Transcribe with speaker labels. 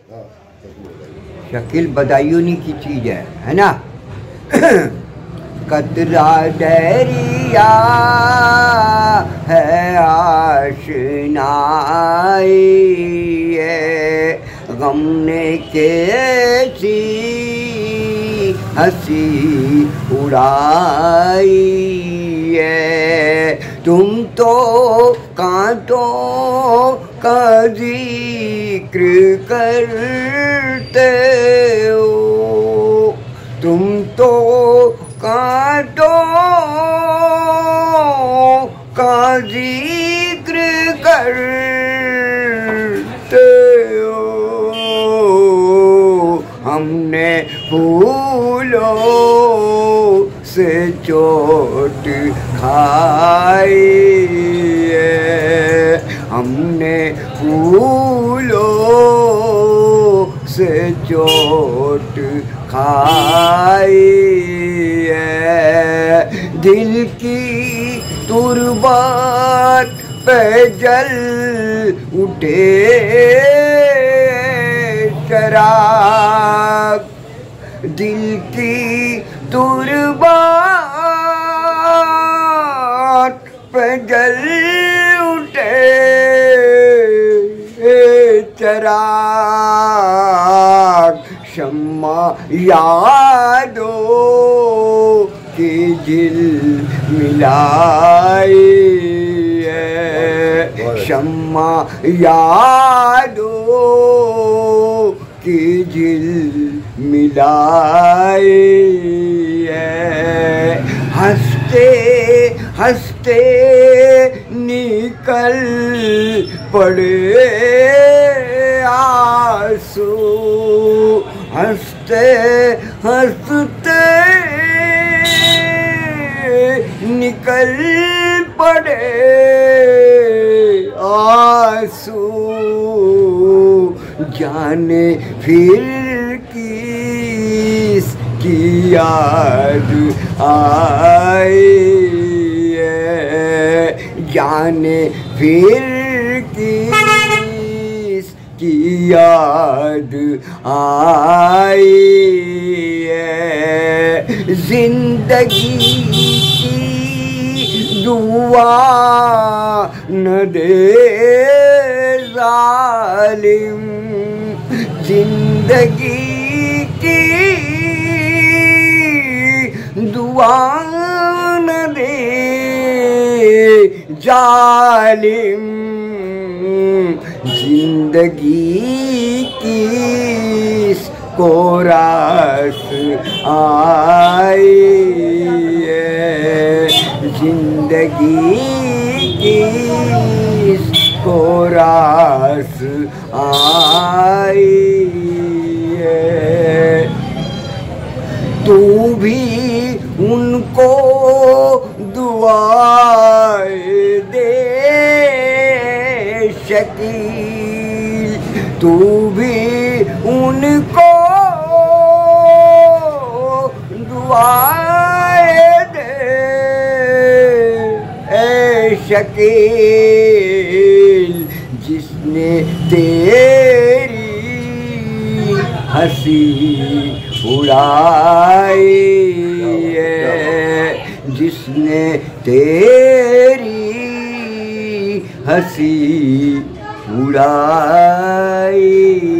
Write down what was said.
Speaker 1: शकील बदायूनी की चीज है ना। कतरा दरिया है आशनाई है, गम ने कैसी हंसी उड़ाई है। तुम तो कांटों का जिक्र करते हो, तुम तो कांटों का जिक्र करते हो। हमने फूलों से चोट खाई है, हमने फूलों से चोट खाई है। दिल की तुरबात पे जल उठे शराब, दिल की तुरबात पे जल उठे चराग। शम्मा यादों की दिल मिलाई है, शम्मा यादों की दिल मिलाई है। हंसते हंसते निकल पड़े आंसू, हंसते हंसते निकल पड़े आंसू। जाने फिर किसकी याद आई है, जाने फिर किसकी याद आई है। जिंदगी की दुआ न दे जालिम, जिंदगी की दुआ न दे जालिम। जिंदगी की को रास आई है, जिंदगी की को रास आई है। तू भी उनको दुआएं दे शकील, तू भी उनको दुआएं दे शकील। जिसने तेरी हंसी उड़ाई है, जिसने तेरी हंसी उड़ाई